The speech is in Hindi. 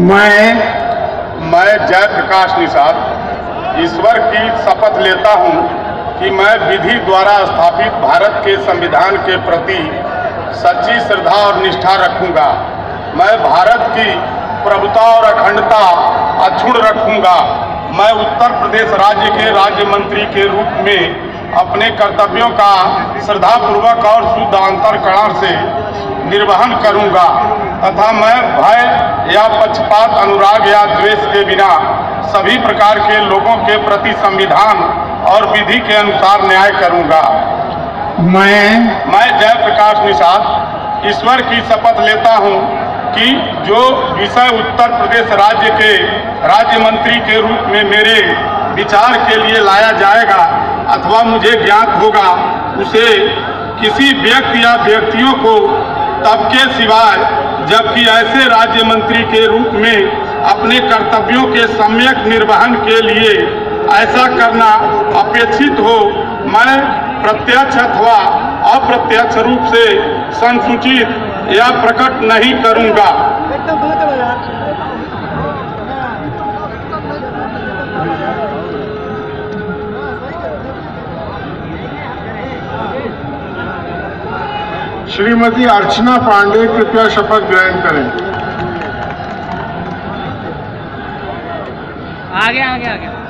मैं जयप्रकाश निषाद ईश्वर की शपथ लेता हूं कि मैं विधि द्वारा स्थापित भारत के संविधान के प्रति सच्ची श्रद्धा और निष्ठा रखूंगा। मैं भारत की प्रभुता और अखंडता अक्षुण्ण रखूंगा। मैं उत्तर प्रदेश राज्य के राज्य मंत्री के रूप में अपने कर्तव्यों का श्रद्धापूर्वक और शुद्ध अंतःकरण से निर्वहन करूंगा तथा मैं भय या पक्षपात, अनुराग या द्वेष के बिना सभी प्रकार के लोगों के प्रति संविधान और विधि के अनुसार न्याय करूंगा। मैं जयप्रकाश निषाद ईश्वर की शपथ लेता हूं कि जो विषय उत्तर प्रदेश राज्य के राज्य मंत्री के रूप में मेरे विचार के लिए लाया जाएगा अथवा मुझे ज्ञात होगा, उसे किसी व्यक्ति या व्यक्तियों को तब के सिवाय, जबकि ऐसे राज्य मंत्री के रूप में अपने कर्तव्यों के सम्यक निर्वहन के लिए ऐसा करना अपेक्षित हो, मैं प्रत्यक्ष अथवा अप्रत्यक्ष रूप से संसूचित या प्रकट नहीं करूंगा। श्रीमती अर्चना पांडे कृपया शपथ ग्रहण करें। आगे।